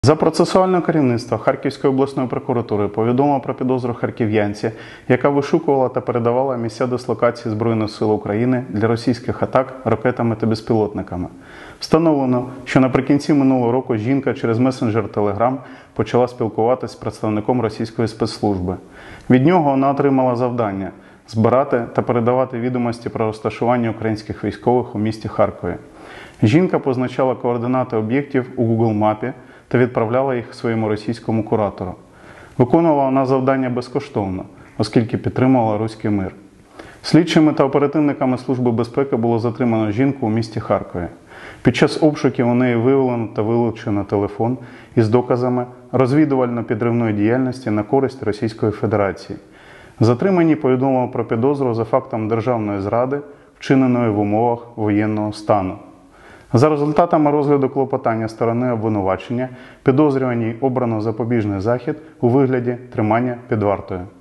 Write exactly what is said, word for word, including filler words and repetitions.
За процесуальне керівництво Харківської обласної прокуратури повідомило про підозру харків'янці, яка вишукувала та передавала місця дислокації Збройних сил України для російських атак ракетами та безпілотниками. Встановлено, що наприкінці минулого року жінка через месенджер Telegram почала спілкуватися з представником російської спецслужби. Від нього вона отримала завдання – збирати та передавати відомості про розташування українських військових у місті Харкові. Жінка позначала координати об'єктів у Google мапі та відправляла їх своєму російському куратору. Виконувала вона завдання безкоштовно, оскільки підтримувала руський мир. Слідчими та оперативниками Служби безпеки було затримано жінку у місті Харкові. Під час обшуків у неї виявлено та вилучено телефон із доказами розвідувально-підривної діяльності на користь Російської Федерації. Затримані повідомили про підозру за фактом державної зради, вчиненої в умовах воєнного стану. За результатами розгляду клопотання сторони обвинувачення, підозрюваній обрано запобіжний захід у вигляді тримання під вартою.